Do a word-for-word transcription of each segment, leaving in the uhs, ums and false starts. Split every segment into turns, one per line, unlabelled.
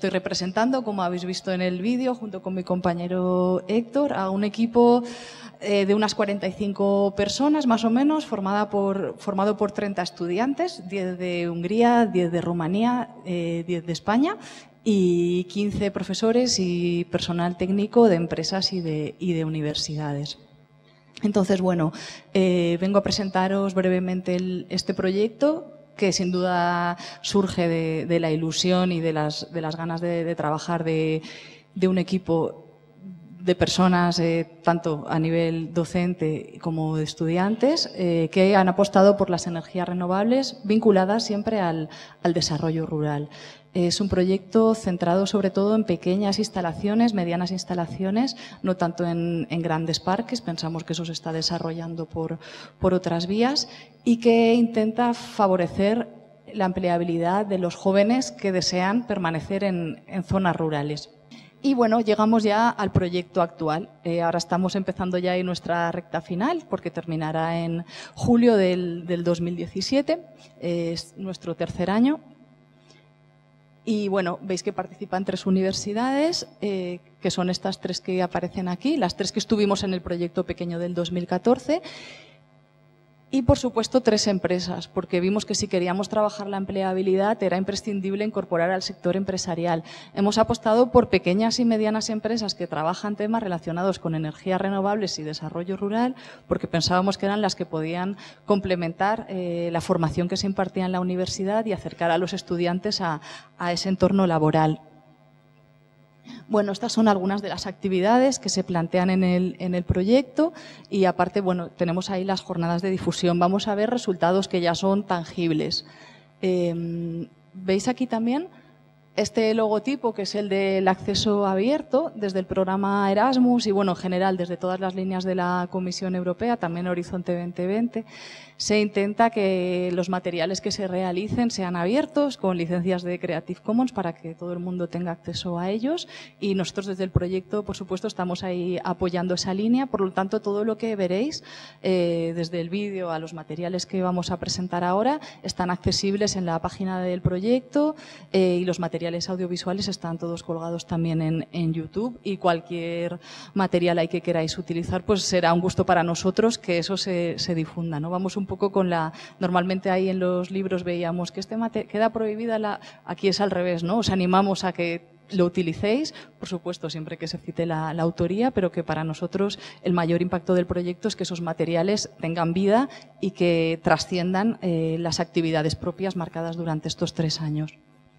estoy representando, como habéis visto en el vídeo, junto con mi compañero Héctor, a un equipo eh, de unas cuarenta y cinco personas, más o menos, formada por, formado por treinta estudiantes, diez de Hungría, diez de Rumanía, eh, diez de España y quince profesores y personal técnico de empresas y de, y de universidades. Entonces, bueno, eh, vengo a presentaros brevemente el, este proyecto, que sin duda surge de, de la ilusión y de las, de las ganas de, de trabajar de, de un equipo de personas, eh, tanto a nivel docente como de estudiantes, eh, que han apostado por las energías renovables vinculadas siempre al, al desarrollo rural. Es un proyecto centrado sobre todo en pequeñas instalaciones, medianas instalaciones, no tanto en, en grandes parques, pensamos que eso se está desarrollando por, por otras vías, y que intenta favorecer la empleabilidad de los jóvenes que desean permanecer en, en zonas rurales. Y bueno, llegamos ya al proyecto actual. Eh, ahora estamos empezando ya en nuestra recta final, porque terminará en julio del, del dos mil diecisiete, eh, es nuestro tercer año. Y bueno, veis que participan tres universidades, eh, que son estas tres que aparecen aquí, las tres que estuvimos en el proyecto pequeño del dos mil catorce. Y, por supuesto, tres empresas, porque vimos que si queríamos trabajar la empleabilidad era imprescindible incorporar al sector empresarial. Hemos apostado por pequeñas y medianas empresas que trabajan temas relacionados con energías renovables y desarrollo rural, porque pensábamos que eran las que podían complementar eh, la formación que se impartía en la universidad y acercar a los estudiantes a, a ese entorno laboral. Bueno, estas son algunas de las actividades que se plantean en el, en el proyecto y aparte, bueno, tenemos ahí las jornadas de difusión. Vamos a ver resultados que ya son tangibles. Eh, ¿Veis aquí también este logotipo, que es el del acceso abierto desde el programa Erasmus y, bueno, en general desde todas las líneas de la Comisión Europea, también Horizonte veinte veinte? Se intenta que los materiales que se realicen sean abiertos con licencias de Creative Commons para que todo el mundo tenga acceso a ellos, y nosotros desde el proyecto, por supuesto, estamos ahí apoyando esa línea. Por lo tanto, todo lo que veréis, eh, desde el vídeo a los materiales que vamos a presentar ahora, están accesibles en la página del proyecto, eh, y los materiales audiovisuales están todos colgados también en, en YouTube, y cualquier material ahí que queráis utilizar, pues será un gusto para nosotros que eso se, se difunda, ¿no? Vamos un poco con la... Normalmente ahí en los libros veíamos que este mate, queda prohibida la... Aquí es al revés, ¿no? Os animamos a que lo utilicéis, por supuesto, siempre que se cite la, la autoría, pero que para nosotros el mayor impacto del proyecto es que esos materiales tengan vida y que trasciendan eh, las actividades propias marcadas durante estos tres años.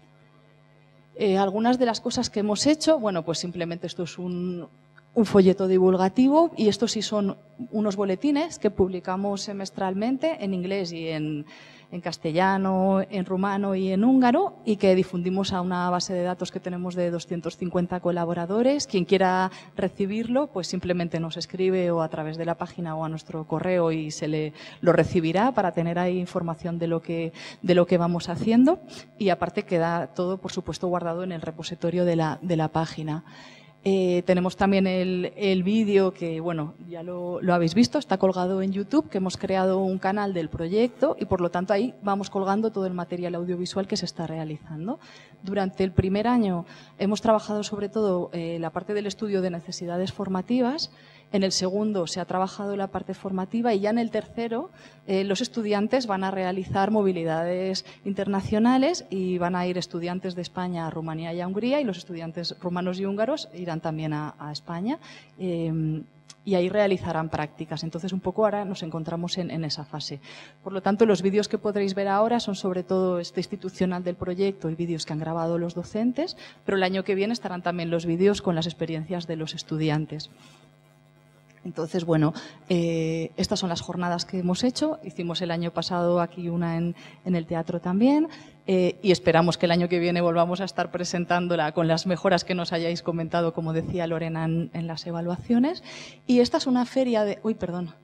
Eh, algunas de las cosas que hemos hecho, bueno, pues simplemente esto es un... un folleto divulgativo, y estos sí son unos boletines que publicamos semestralmente en inglés y en, en castellano, en rumano y en húngaro, y que difundimos a una base de datos que tenemos de doscientos cincuenta colaboradores. Quien quiera recibirlo, pues simplemente nos escribe o a través de la página o a nuestro correo y se le lo recibirá para tener ahí información de lo que, de lo que vamos haciendo, y aparte queda todo, por supuesto, guardado en el repositorio de la, de la página. Eh, tenemos también el, el vídeo que, bueno, ya lo, lo habéis visto, está colgado en YouTube, que hemos creado un canal del proyecto y, por lo tanto, ahí vamos colgando todo el material audiovisual que se está realizando. Durante el primer año hemos trabajado sobre todo eh, la parte del estudio de necesidades formativas. En el segundo se ha trabajado la parte formativa, y ya en el tercero eh, los estudiantes van a realizar movilidades internacionales y van a ir estudiantes de España a Rumanía y a Hungría, y los estudiantes rumanos y húngaros irán también a, a España. Eh, y ahí realizarán prácticas. Entonces, un poco ahora nos encontramos en, en esa fase. Por lo tanto, los vídeos que podréis ver ahora son sobre todo este institucional del proyecto y vídeos que han grabado los docentes, pero el año que viene estarán también los vídeos con las experiencias de los estudiantes. Entonces, bueno, eh, estas son las jornadas que hemos hecho. Hicimos el año pasado aquí una en, en el teatro también, eh, y esperamos que el año que viene volvamos a estar presentándola con las mejoras que nos hayáis comentado, como decía Lorena, en, en las evaluaciones. Y esta es una feria de... Uy, perdón.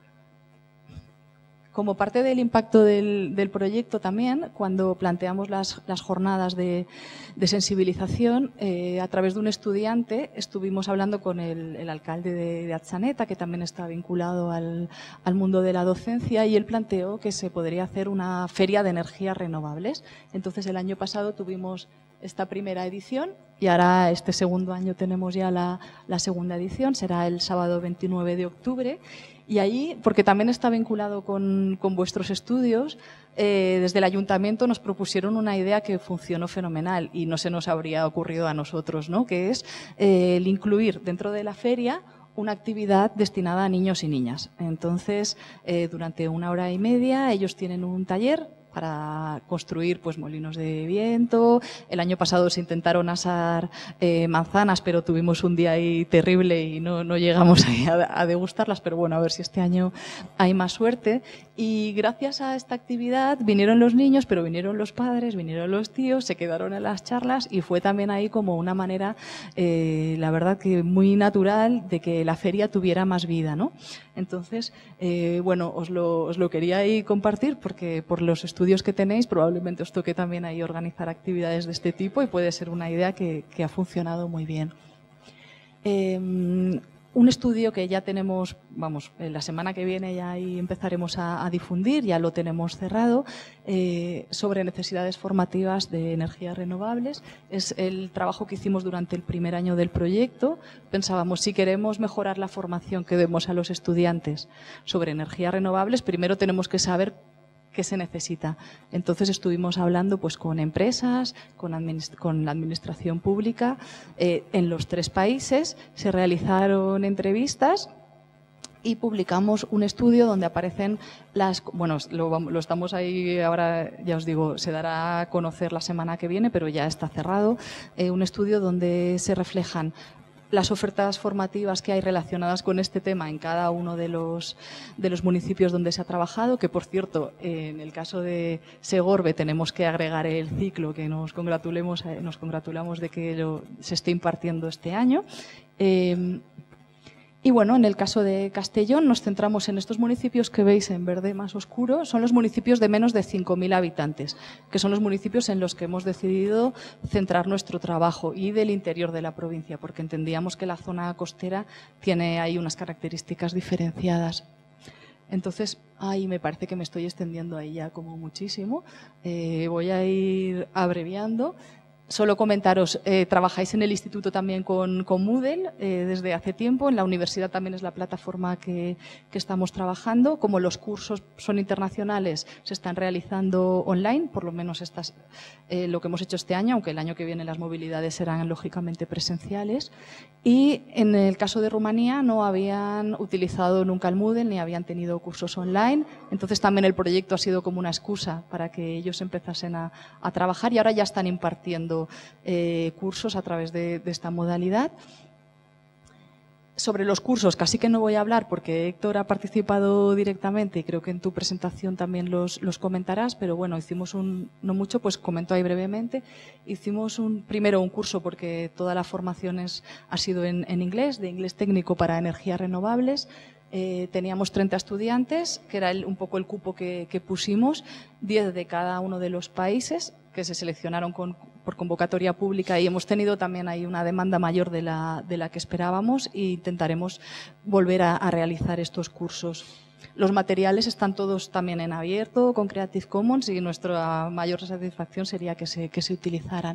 Como parte del impacto del, del proyecto también, cuando planteamos las, las jornadas de, de sensibilización, eh, a través de un estudiante estuvimos hablando con el, el alcalde de, de Atzeneta, que también está vinculado al, al mundo de la docencia, y él planteó que se podría hacer una feria de energías renovables. Entonces, el año pasado tuvimos esta primera edición Y ahora este segundo año tenemos ya la, la segunda edición, será el sábado veintinueve de octubre. Y allí, porque también está vinculado con, con vuestros estudios, eh, desde el ayuntamiento nos propusieron una idea que funcionó fenomenal y no se nos habría ocurrido a nosotros, ¿no? Que es eh, el incluir dentro de la feria una actividad destinada a niños y niñas. Entonces, eh, durante una hora y media ellos tienen un taller para construir pues molinos de viento. El año pasado se intentaron asar eh, manzanas, pero tuvimos un día ahí terrible y no, no llegamos ahí a, a degustarlas, pero bueno, a ver si este año hay más suerte. Y gracias a esta actividad vinieron los niños, pero vinieron los padres, vinieron los tíos, se quedaron en las charlas y fue también ahí como una manera, eh, la verdad que muy natural, de que la feria tuviera más vida, ¿no? Entonces, eh, bueno, os lo, os lo quería ahí compartir porque por los estudios que tenéis probablemente os toque también ahí organizar actividades de este tipo y puede ser una idea que, que ha funcionado muy bien. Eh, un estudio que ya tenemos, vamos, la semana que viene ya ahí empezaremos a, a difundir, ya lo tenemos cerrado, eh, sobre necesidades formativas de energías renovables. Es el trabajo que hicimos durante el primer año del proyecto. Pensábamos, si queremos mejorar la formación que demos a los estudiantes sobre energías renovables, primero tenemos que saber qué se necesita. Entonces estuvimos hablando pues con empresas, con, administ con la administración pública, eh, en los tres países se realizaron entrevistas y publicamos un estudio donde aparecen las, bueno, lo, lo estamos ahí ahora, ya os digo, se dará a conocer la semana que viene, pero ya está cerrado, eh, un estudio donde se reflejan las ofertas formativas que hay relacionadas con este tema en cada uno de los, de los municipios donde se ha trabajado, que por cierto, en el caso de Segorbe tenemos que agregar el ciclo, que nos congratulemos, nos congratulamos de que lo, se esté impartiendo este año. Eh, Y bueno, en el caso de Castellón nos centramos en estos municipios que veis en verde más oscuro, son los municipios de menos de cinco mil habitantes, que son los municipios en los que hemos decidido centrar nuestro trabajo, y del interior de la provincia, porque entendíamos que la zona costera tiene ahí unas características diferenciadas. Entonces, ay, me parece que me estoy extendiendo ahí ya como muchísimo, eh, voy a ir abreviando. Solo comentaros, eh, trabajáis en el instituto también con, con Moodle eh, desde hace tiempo, en la universidad también es la plataforma que, que estamos trabajando. Como los cursos son internacionales, se están realizando online, por lo menos estas, eh, lo que hemos hecho este año, aunque el año que viene las movilidades serán lógicamente presenciales. Y en el caso de Rumanía no habían utilizado nunca el Moodle ni habían tenido cursos online, entonces también el proyecto ha sido como una excusa para que ellos empezasen a, a trabajar, y ahora ya están impartiendo Eh, cursos a través de, de esta modalidad. Sobre los cursos casi que no voy a hablar porque Héctor ha participado directamente y creo que en tu presentación también los, los comentarás, pero bueno, hicimos un, no mucho, pues comento ahí brevemente. Hicimos un, primero un curso porque toda la formación es, ha sido en, en inglés, de inglés técnico para energías renovables. Eh, teníamos treinta estudiantes, que era el, un poco el cupo que, que pusimos, diez de cada uno de los países que se seleccionaron con, por convocatoria pública, y hemos tenido también ahí una demanda mayor de la, de la que esperábamos, e intentaremos volver a, a realizar estos cursos. Los materiales están todos también en abierto con Creative Commons y nuestra mayor satisfacción sería que se, que se utilizaran.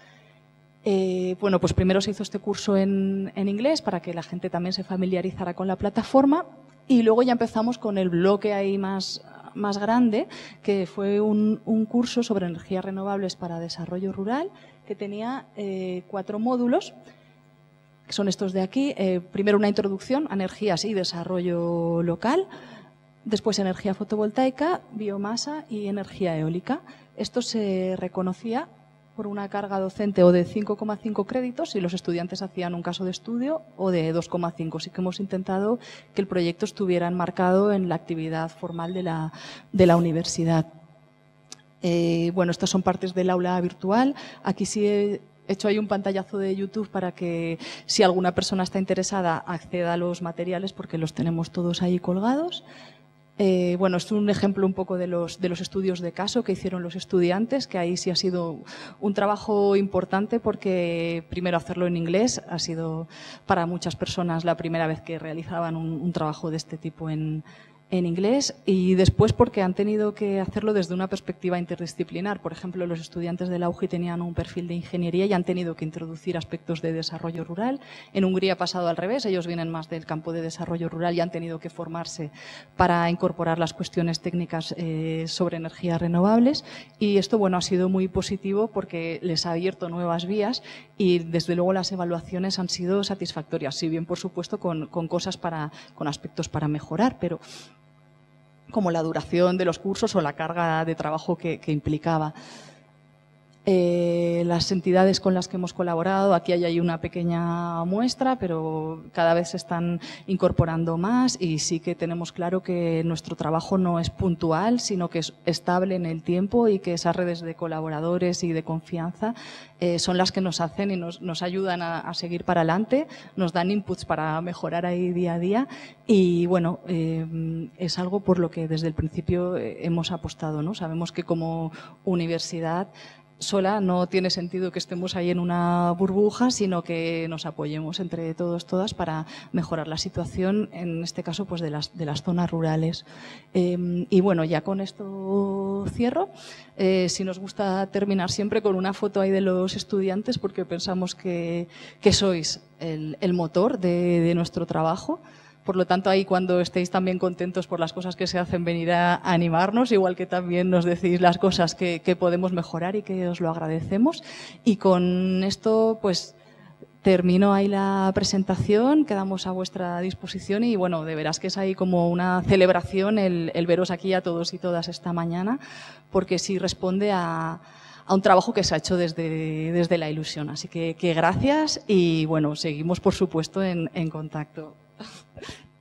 Eh, bueno, pues primero se hizo este curso en, en inglés para que la gente también se familiarizara con la plataforma, y luego ya empezamos con el bloque ahí más, más grande, que fue un, un curso sobre energías renovables para desarrollo rural, que tenía eh, cuatro módulos, que son estos de aquí. Eh, primero una introducción a energías y desarrollo local, después energía fotovoltaica, biomasa y energía eólica. Esto se reconocía por una carga docente o de cinco coma cinco créditos si los estudiantes hacían un caso de estudio, o de dos coma cinco. Sí que hemos intentado que el proyecto estuviera enmarcado en la actividad formal de la, de la universidad. Eh, bueno, estas son partes del aula virtual. Aquí sí he hecho ahí un pantallazo de YouTube para que, si alguna persona está interesada, acceda a los materiales porque los tenemos todos ahí colgados. Eh, bueno, es un ejemplo un poco de los, de los estudios de caso que hicieron los estudiantes, que ahí sí ha sido un trabajo importante porque primero hacerlo en inglés ha sido para muchas personas la primera vez que realizaban un, un trabajo de este tipo en, en inglés, y después porque han tenido que hacerlo desde una perspectiva interdisciplinar. Por ejemplo, los estudiantes de la U J I tenían un perfil de ingeniería y han tenido que introducir aspectos de desarrollo rural. En Hungría ha pasado al revés, ellos vienen más del campo de desarrollo rural y han tenido que formarse para incorporar las cuestiones técnicas eh, sobre energías renovables, y esto bueno, ha sido muy positivo porque les ha abierto nuevas vías y desde luego las evaluaciones han sido satisfactorias, si bien por supuesto con, con cosas para, con aspectos para mejorar, pero como la duración de los cursos o la carga de trabajo que, que implicaba. Eh, las entidades con las que hemos colaborado, aquí hay, hay una pequeña muestra, pero cada vez se están incorporando más, y sí que tenemos claro que nuestro trabajo no es puntual, sino que es estable en el tiempo, y que esas redes de colaboradores y de confianza eh, son las que nos hacen y nos, nos ayudan a, a seguir para adelante, nos dan inputs para mejorar ahí día a día, y bueno, eh, es algo por lo que desde el principio hemos apostado, ¿no? Sabemos que como universidad sola no tiene sentido que estemos ahí en una burbuja, sino que nos apoyemos entre todos, todas, para mejorar la situación, en este caso, pues de las, de las zonas rurales. Eh, y bueno, ya con esto cierro. Eh, si nos gusta terminar siempre con una foto ahí de los estudiantes, porque pensamos que, que sois el, el motor de, de nuestro trabajo. Por lo tanto, ahí cuando estéis también contentos por las cosas que se hacen, venir a animarnos, igual que también nos decís las cosas que, que podemos mejorar y que os lo agradecemos. Y con esto, pues, termino ahí la presentación, quedamos a vuestra disposición y, bueno, de veras que es ahí como una celebración el, el veros aquí a todos y todas esta mañana, porque sí responde a, a un trabajo que se ha hecho desde, desde la ilusión. Así que, que gracias y, bueno, seguimos, por supuesto, en, en contacto.